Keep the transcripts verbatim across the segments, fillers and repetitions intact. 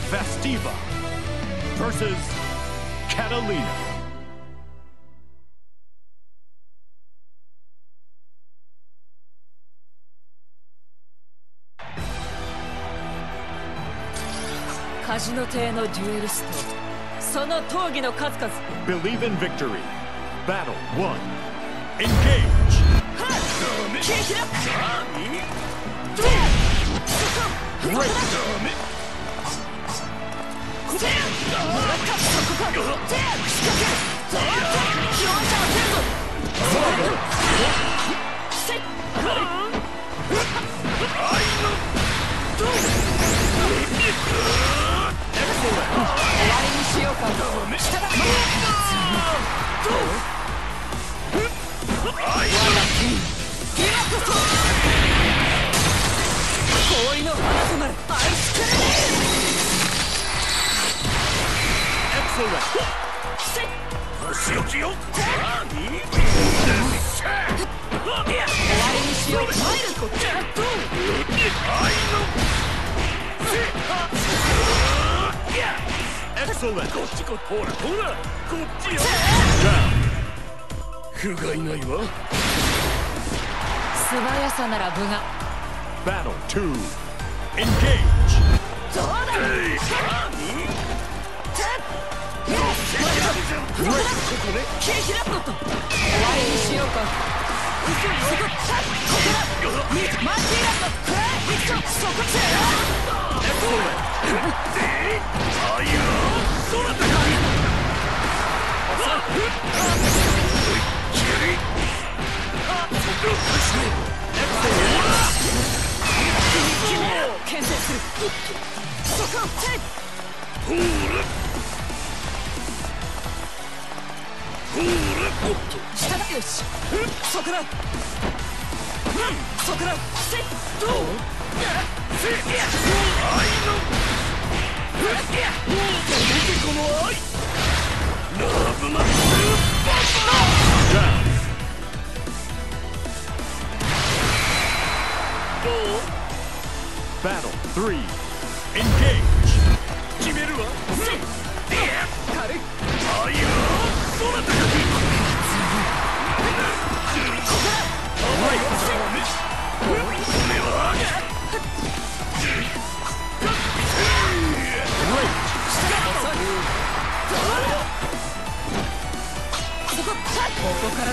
Fastiva versus Catalina. カジノ亭のデュエリスト、その闘技の数々。 Believe in victory. Battle one. Engage. Great. Excellent. こっちこほらほらこっちよ。不甲斐ないわ。 素早さなら分が。 Battle two. Engage. どうだ。ここね。ケーキラットと。終わりにしようか。嘘よ。ここだ。マジラット。そこせ。 Excellent. ああいう。そうだったか。牽制する。そこせ。ほら。ほら。おっと。下だ。よし。そこだ。そこだ。せ。どう。せ。あいの。この愛ラブマッチバッ Battle three. Engage. 決めるわ。軽い。ああいうそうだったか。ここだ。甘いわ。これはここからだ。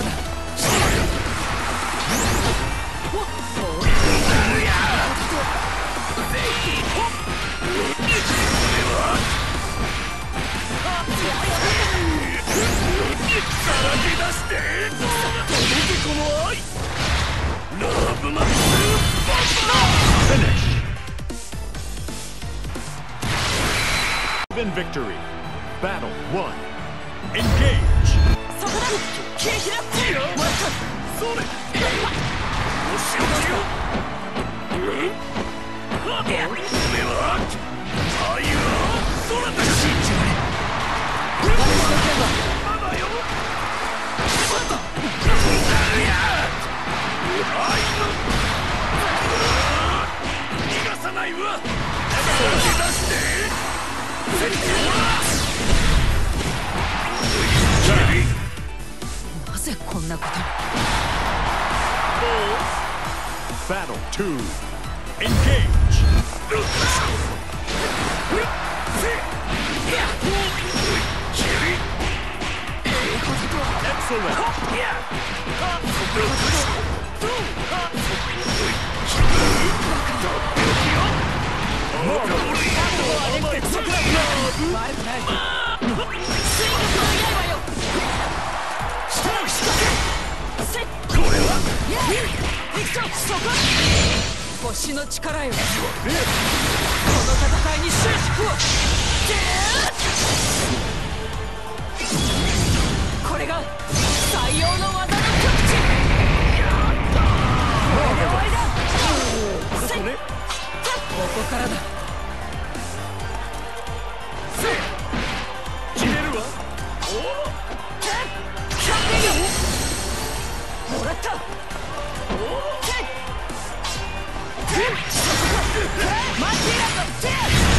Finish. In victory. Battle one. Engage. そこだ。ケーキラッティー。それ。お仕置きよ。うん。これは。ああいう。そらだ。信じない。まだよ。まだ。あいの。逃がさないわ。出して。なぜこんなこと。 Battle two. Engage. Excellent. そこ。星の力よ。この戦いに終止符を。これが採用の技の極致。これで終わりだ。ここからだ。決めるわ。おお。もらった。おお。マジラット。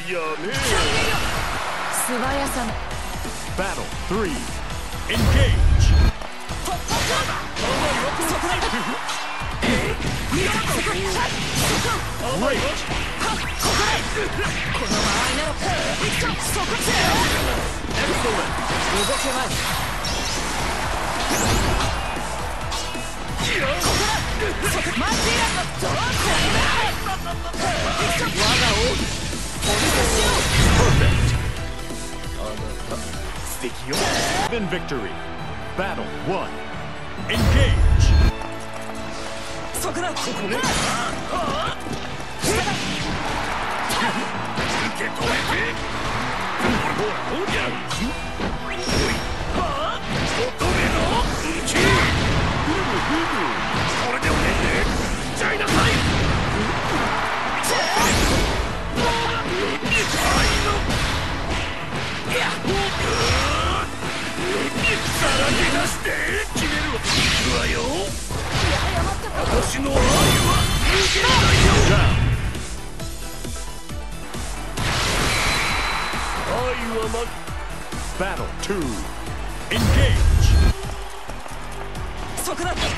やね素早さの Battle three. Engage. 突破そこだ見ろそこそこ Great. ここだこの間合いなら行くぞそこつ Excellent. 動けまいここだそこマジラのどこだ行くぞ我が王にお見せしよう Perfect. 素敵よ Then victory. Battle one. Engage. そこだここね受け止めてほらほらやるおいはあ乙女のうちこれでおねんねちゃいなさいさらけ出して決めるわいくわよ私の愛は抜けないよ Down. 愛はま Battle two. Engage. そこだおっと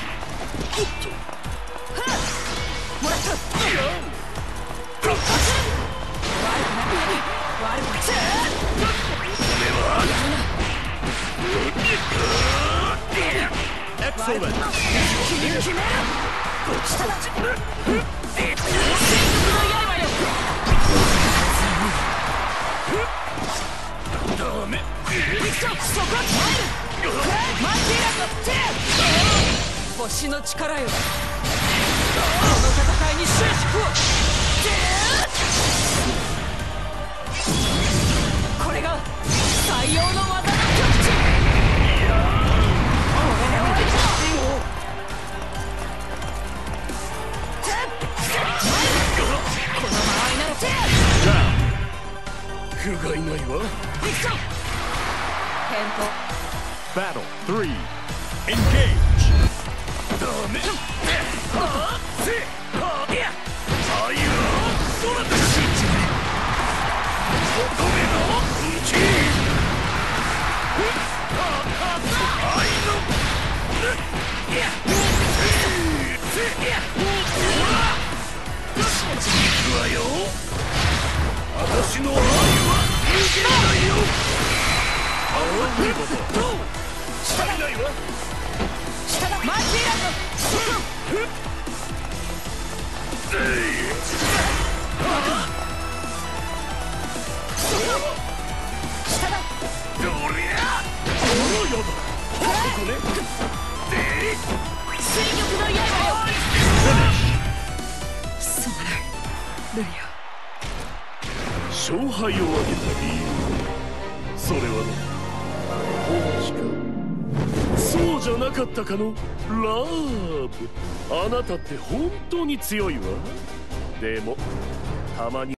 もらった悪くない悪くない Excellent. 君決めるこっちだ戦国の刃よダメ行くぞそこは入るマッティラの手星の力よこの戦いに終止符をこれが採用の技の極致不甲斐ないわ Battle three. Engage. ダメはあせはあいやああいうそらだし乙女のうち愛のいやせいやほら行くわよ私の愛は抜けないよああいいこと足りないわ下だマジラの下だどりゃおやだここねで水玉の刃よ Finish. すまないルリ勝敗を挙げた理由それはね本気かそうじゃなかったかのラーブあなたって本当に強いわでもたまに